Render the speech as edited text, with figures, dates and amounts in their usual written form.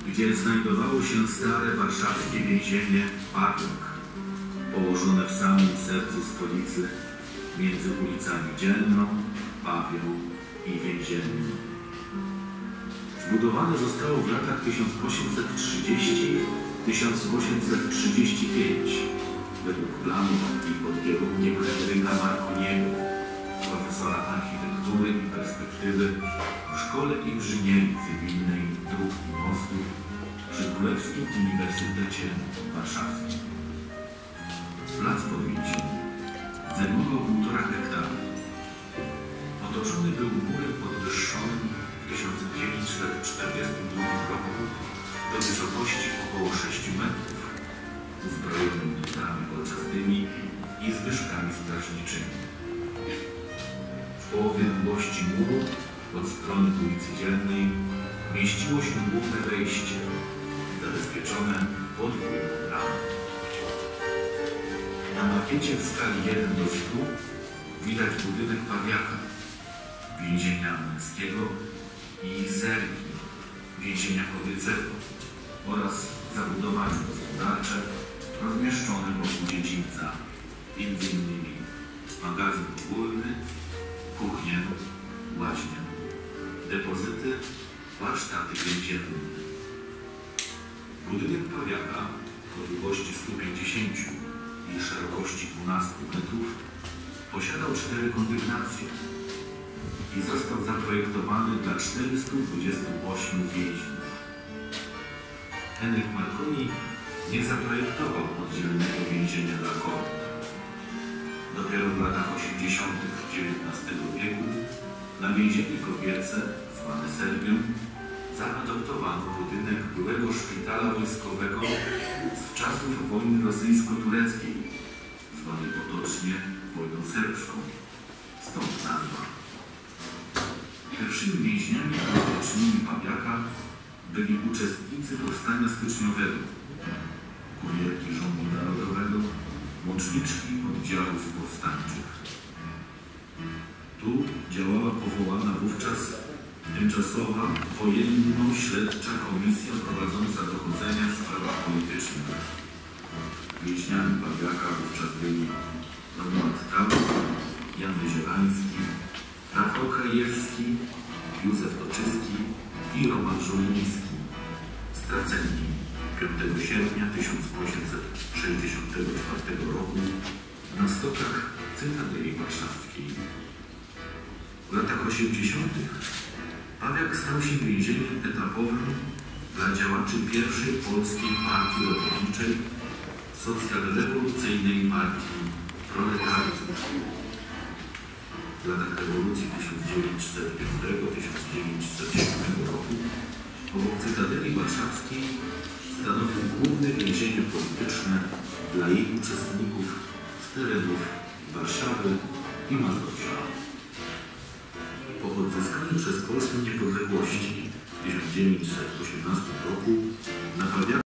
gdzie znajdowało się stare warszawskie więzienie Pawiak, położone w samym sercu stolicy, między ulicami Dzielną, Pawią i Więzienną. Zbudowane zostało w latach 1830-1835 według planów i pod kierunkiem Henryka Marconiego, profesora architektury i perspektywy w Szkole Inżynierii Cywilnej Dróg i Mostów przy Królewskim Uniwersytecie Warszawskim. Plac podwięzienny zajmował 1,5 hektara. Otoczony był murem podwyższonym w 1942 roku do wysokości około 6 metrów, uzbrojonym literami kolczastymi i zwyżkami strażniczymi. W połowie długości muru od strony ulicy Dzielnej mieściło się główne wejście, zabezpieczone podwójną bramą. Na makiecie w skali 1 do 100 widać budynek Pawiaka, więzienia męskiego i Sergi, więzienia kobiecego oraz zabudowania gospodarcze rozmieszczone wokół dziedzińca, m.in. magazyn ogólny, kuchnię, łaźnię, depozyty, warsztaty więzienne. Budynek Pawiaka o długości 150 i szerokości 12 metrów posiadał 4 kondygnacje i został zaprojektowany dla 428 więźniów. Henryk Marconi nie zaprojektował oddzielnego więzienia dla kobiet. Dopiero w latach 80. XIX wieku na więzienie kobiece, zwane Serbią, zaadoptowano budynek byłego szpitala wojskowego z czasów wojny rosyjsko-tureckiej, zwanej potocznie wojną serbską. Stąd nazwa. Pierwszymi więźniami politycznymi Pawiaka byli uczestnicy powstania styczniowego, kurierki rządu narodowego, łączniczki oddziałów powstańczych. Tu działała powołana wówczas tymczasowa wojenno-śledcza komisja prowadząca dochodzenia w sprawach politycznych. Więźniami Pawiaka wówczas byli Romuald Taut, Jan Wyzielański, Rafał Krajewski, Józef Toczyski i Roman Żoliński, straceni 5 sierpnia 1864 roku na stokach Cytadeli Warszawskiej. W latach 80. Pawiak stał się więzieniem etapowym dla działaczy pierwszej polskiej partii robotniczej, socjalrewolucyjnej partii proletariatu. W latach rewolucji 1905-1907 roku obok Cytadeli Warszawskiej stanowił główne więzienie polityczne dla jej uczestników z terenów Warszawy i Mazowsza. Po odzyskaniu przez Polskę niepodległości w 1918 roku na Pawiaka